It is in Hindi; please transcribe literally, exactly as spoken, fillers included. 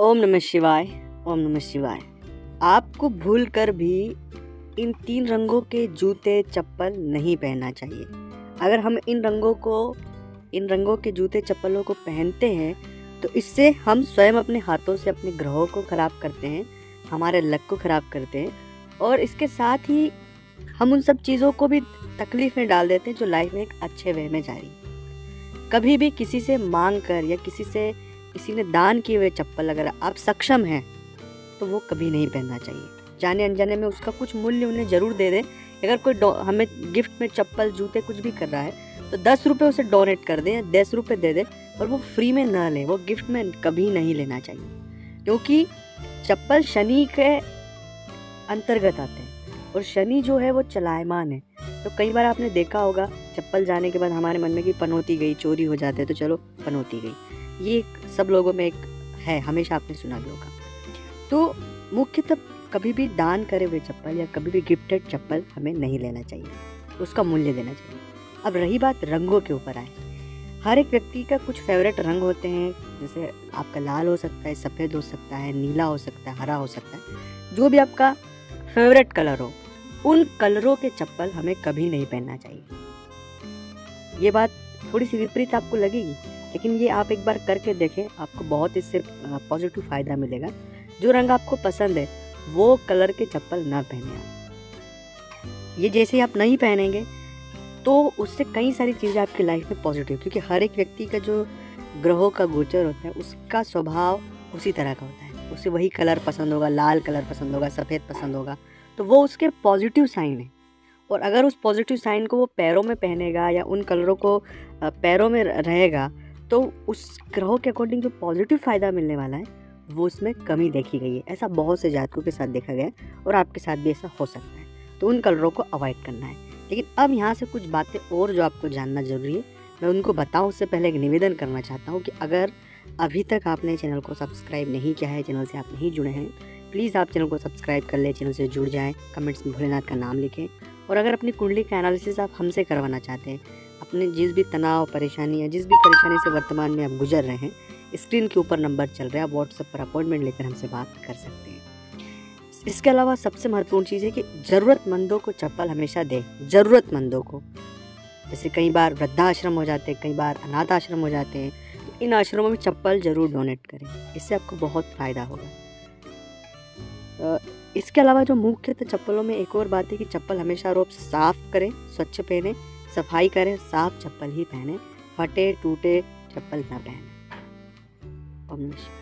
ओम नमः शिवाय। ओम नमः शिवाय। आपको भूल कर भी इन तीन रंगों के जूते चप्पल नहीं पहनना चाहिए। अगर हम इन रंगों को इन रंगों के जूते चप्पलों को पहनते हैं तो इससे हम स्वयं अपने हाथों से अपने ग्रहों को ख़राब करते हैं, हमारे लक को ख़राब करते हैं और इसके साथ ही हम उन सब चीज़ों को भी तकलीफ़ में डाल देते हैं जो लाइफ में एक अच्छे वे में जा रही है। कभी भी किसी से मांग कर या किसी से किसी ने दान किए हुए चप्पल अगर आप सक्षम हैं तो वो कभी नहीं पहनना चाहिए। जाने अनजाने में उसका कुछ मूल्य उन्हें ज़रूर दे दें। अगर कोई हमें गिफ्ट में चप्पल जूते कुछ भी कर रहा है तो दस रुपये उसे डोनेट कर दें या दस रुपये दे दें और वो फ्री में ना लें, वो गिफ्ट में कभी नहीं लेना चाहिए क्योंकि चप्पल शनि के अंतर्गत आते हैं और शनि जो है वो चलायमान है। तो कई बार आपने देखा होगा चप्पल जाने के बाद हमारे मन में कि पनौती गई, चोरी हो जाते तो चलो पनौती गई, ये सब लोगों में एक है, हमेशा आपने सुना भी होगा। तो मुख्यतः कभी भी दान करे हुए चप्पल या कभी भी गिफ्टेड चप्पल हमें नहीं लेना चाहिए, उसका मूल्य देना चाहिए। अब रही बात रंगों के ऊपर आए, हर एक व्यक्ति का कुछ फेवरेट रंग होते हैं, जैसे आपका लाल हो सकता है, सफ़ेद हो सकता है, नीला हो सकता है, हरा हो सकता है, जो भी आपका फेवरेट कलर हो, उन कलरों के चप्पल हमें कभी नहीं पहनना चाहिए। ये बात थोड़ी सी विपरीत आपको लगेगी लेकिन ये आप एक बार करके देखें, आपको बहुत इससे पॉजिटिव फ़ायदा मिलेगा। जो रंग आपको पसंद है वो कलर के चप्पल ना पहने आप। ये जैसे आप नहीं पहनेंगे तो उससे कई सारी चीज़ें आपकी लाइफ में पॉजिटिव, क्योंकि हर एक व्यक्ति का जो ग्रहों का गोचर होता है उसका स्वभाव उसी तरह का होता है। उसे वही कलर पसंद होगा, लाल कलर पसंद होगा, सफ़ेद पसंद होगा, तो वो उसके पॉजिटिव साइन है। और अगर उस पॉजिटिव साइन को वो पैरों में पहनेगा या उन कलरों को पैरों में रहेगा तो उस ग्रहों के अकॉर्डिंग जो पॉजिटिव फ़ायदा मिलने वाला है वो उसमें कमी देखी गई है। ऐसा बहुत से जातकों के साथ देखा गया है और आपके साथ भी ऐसा हो सकता है, तो उन कलरों को अवॉइड करना है। लेकिन अब यहाँ से कुछ बातें और जो आपको जानना ज़रूरी है मैं उनको बताऊँ उससे पहले एक निवेदन करना चाहता हूँ कि अगर अभी तक आपने चैनल को सब्सक्राइब नहीं किया है, चैनल से आप नहीं जुड़े हैं, प्लीज़ आप चैनल को सब्सक्राइब कर लें, चैनल से जुड़ जाएँ, कमेंट्स में भोलेनाथ का नाम लिखें। और अगर अपनी कुंडली का एनालिसिस आप हमसे करवाना चाहते हैं, अपने जिस भी तनाव, परेशानी या जिस भी परेशानी से वर्तमान में आप गुजर रहे हैं, स्क्रीन के ऊपर नंबर चल रहा है, आप व्हाट्सएप पर अपॉइंटमेंट लेकर हमसे बात कर सकते हैं। इसके अलावा सबसे महत्वपूर्ण चीज़ है कि ज़रूरतमंदों को चप्पल हमेशा दें, ज़रूरतमंदों को। जैसे कई बार वृद्धाश्रम हो जाते हैं, कई बार अनाथ आश्रम हो जाते हैं, तो इन आश्रमों में चप्पल ज़रूर डोनेट करें, इससे आपको बहुत फ़ायदा होगा। इसके अलावा जो मुख्यतः चप्पलों में एक और बात है कि चप्पल हमेशा रोज साफ़ करें, स्वच्छ पहने, सफाई करें, साफ चप्पल ही पहने, फटे टूटे चप्पल ना पहने। ओम नमः शिवाय।